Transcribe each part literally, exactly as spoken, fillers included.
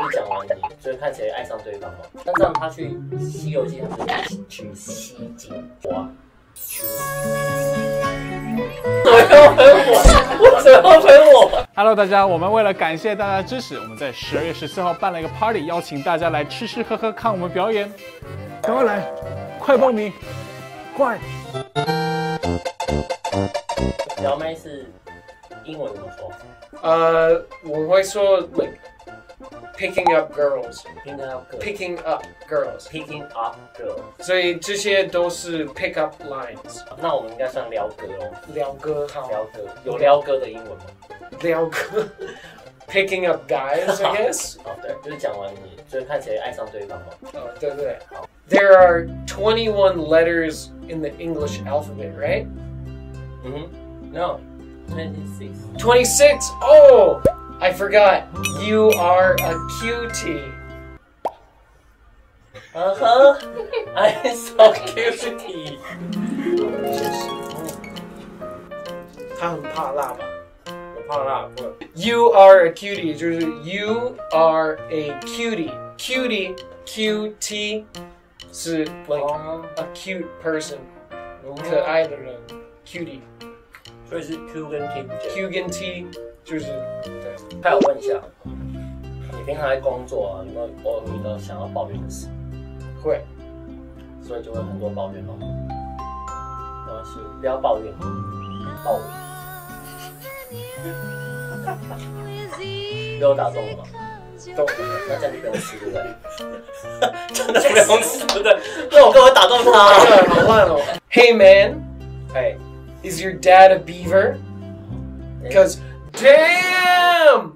就讲完你，所以看谁爱上对方嘛。那这样他去《西游记》，他不是取西经哇？取为什么要喷我？为什么要喷我 ？Hello， 大家，我们为了感谢大家的支持，我们在十二月十四号办了一个 party， 邀请大家来吃吃喝喝看我们表演。赶快来，快报名，快！ 撩妹是英文怎么说？ 呃，我会说 like picking up girls， picking up girls， picking up girls， picking up girls， 所以这些都是 pick up lines。 那我们应该算撩哥哦。 撩哥好。 撩哥有撩哥的英文吗？ 撩哥 ，picking up guys，I guess 哦，对，就是讲完你，就是看谁爱上对方嘛。 哦，对对。好。There are twenty-one letters in the English alphabet, right? Mm-hmm. No, twenty-six. twenty-six. Oh, I forgot. You are a cutie. Uh huh. I'm so cutie. 他很怕辣吧？ 我怕辣，不。 You are a cutie， 就是 You are a cutie. Cutie, Q T 是 like a cute person， 可爱的人 ，cutie。 所以是 Q 跟 T 不见。 Q 跟 T 就是对。 还有问一下，你平常在工作啊，有没有偶尔遇到想要抱怨的事？ 会， 所以就会很多抱怨咯。没关系，不要抱怨，抱我。被我打中了吗？ 懂。 那这样就不用吃，对不对？真的不用吃，对不对？那我干嘛打中他？ 好烂哦。Hey man, 哎 is your dad a beaver? Because damn.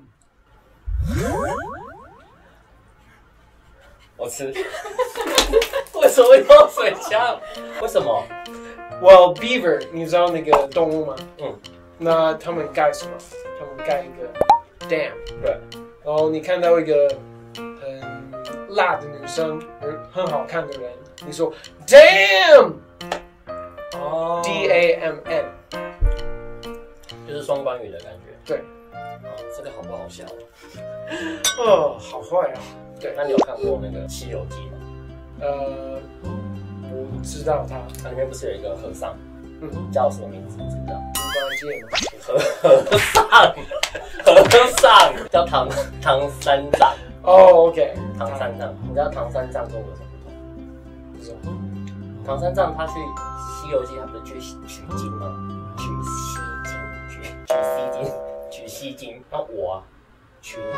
我吃。为什么要水枪？为什么 ？Well, beaver， 你知道那个动物吗？ 嗯。 那他们盖什么？他们盖一个 dam。 对。 然后你看到一个很辣的女生，很好看的人，你说 damn。 哦。 D A M N。 就是双关语的感觉。 对。 哦，这个好不好笑？ 哦，好坏啊。对。 那你有看过那个《西游记》吗？ 呃，我知道他。 它里面不是有一个和尚， 嗯， 叫什么名字？你知道？ 猪八戒吗？ 和和尚，和尚叫唐唐三藏。 哦 ，OK， 唐三藏，你知道唐三藏跟我有什么不同？ 不知道。 唐三藏他去《西游记》，他不是去取经吗？取西经，取取西经，取西经。那我啊，取你。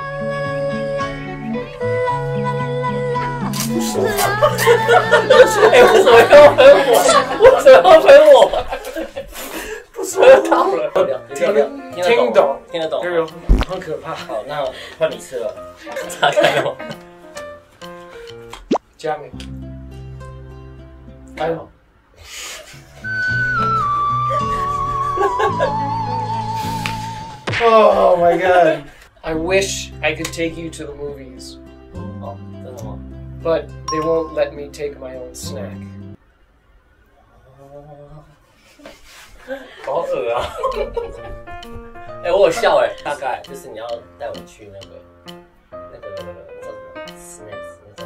哎，为什么要喷我？为什么要喷我？不知道了。听得听得懂， 听得懂。 哎呦，很可怕。 好，那换你吃了。擦开了。 加美。哎呦。Oh my god! I wish I could take you to the movies. 哦，真的吗？ But they won't let me take my own snack. 好恶啊！哎、欸，我有笑哎、欸，大概就是你要带我去那个那个那个叫什么 snacks，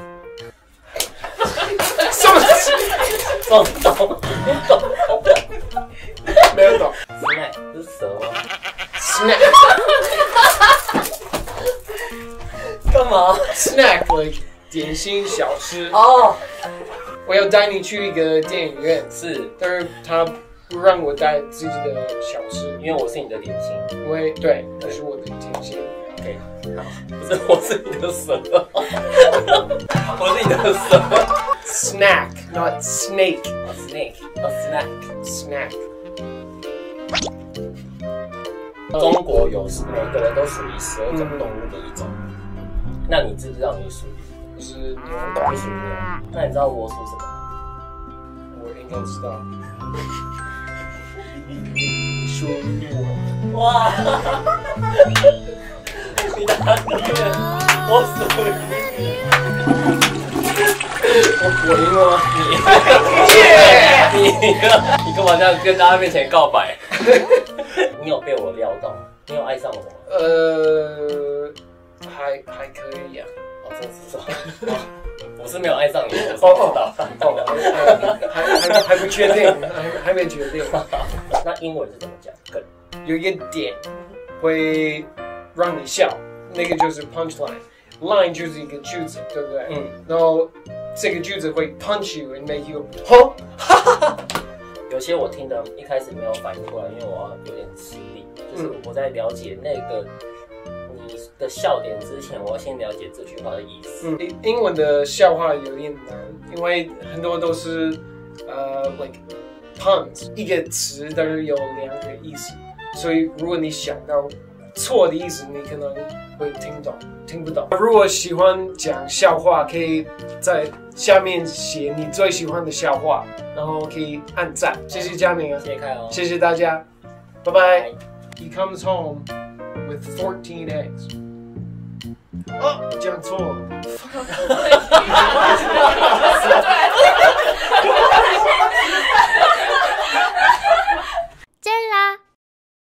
那叫什么？什么？懂懂懂？ 没有懂。 snack 是蛇吗 ？snack 干嘛 ？snack like 点心小吃。 哦， 我要带你去一个电影院， 是， 但是他不让我带自己的小吃， 因为我是你的点心。 因为对，那是我的点心。 OK， 好，不是，我是你的蛇，我是你的蛇。 Snack, not snake. A snake, a snack, snack. 中国有每个人都属于十二种动物的一种，那你知不知道你属于？ 就是牛， 不属于牛。那你知道我属什么？ 我应该知道。属于我。 哇！你答对了，我属于你。我我赢了吗？你你赢了，你干嘛这样跟大家面前告白？你有被我撩到吗？你有爱上我吗？ 呃，还还可以呀、啊。 真是说，我是没有爱上你，我是不知道。 哦，还还还不确定，还还没决定。 那英文是怎么讲？梗有一个点会让你笑，那个就是 punchline。line 就是一个句子，对不对？嗯。然后这个句子会 punch you and make you huh？ 有些我听的一开始没有反应过来，因为我有点吃力，就是我在了解那个你的笑点之前，我要先了解这句话的意思。 嗯，英文的笑话有点难，因为很多都是呃 like puns， 一个词但是有两个意思，所以如果你想到错的意思，你可能会听懂，听不懂。如果喜欢讲笑话，可以在下面写你最喜欢的笑话，然后可以按赞。谢谢嘉明啊， 谢谢凯哦， 谢谢大家，拜拜。He comes home with fourteen eggs. 哦，讲错了。